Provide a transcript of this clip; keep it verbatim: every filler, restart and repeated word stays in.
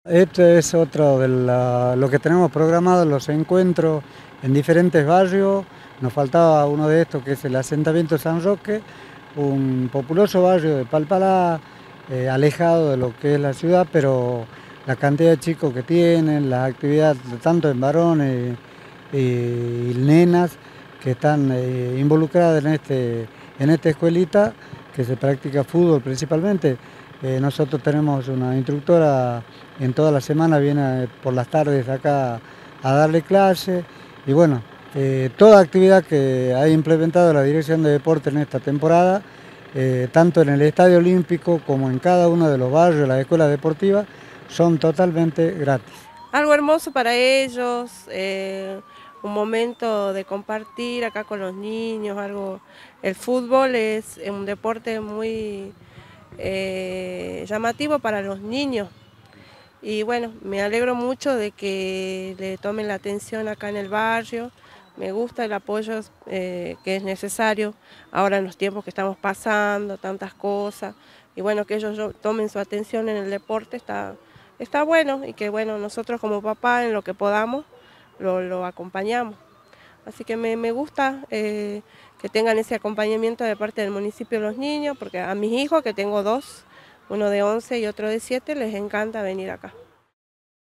Este es otro de la- lo que tenemos programado, los encuentros en diferentes barrios. Nos faltaba uno de estos, que es el asentamiento San Roque, un populoso barrio de Palpalá, eh, alejado de lo que es la ciudad, pero la cantidad de chicos que tienen, las actividades tanto en varones y, y nenas que están eh, involucradas en, este, en esta escuelita, que se practica fútbol principalmente. Eh, nosotros tenemos una instructora en toda la semana, viene por las tardes acá a darle clase y bueno, eh, toda actividad que ha implementado la Dirección de Deporte en esta temporada, eh, tanto en el Estadio Olímpico como en cada uno de los barrios, las escuelas deportivas, son totalmente gratis. Algo hermoso para ellos, eh, un momento de compartir acá con los niños, algo. El fútbol es un deporte muy eh, llamativo para los niños y bueno, me alegro mucho de que le tomen la atención acá en el barrio. Me gusta el apoyo eh, que es necesario ahora en los tiempos que estamos pasando, tantas cosas, y bueno, que ellos tomen su atención en el deporte está, está bueno, y que bueno, nosotros como papá en lo que podamos lo, lo acompañamos. Así que me, me gusta eh, que tengan ese acompañamiento de parte del municipio de los niños, porque a mis hijos, que tengo dos, uno de once y otro de siete, les encanta venir acá.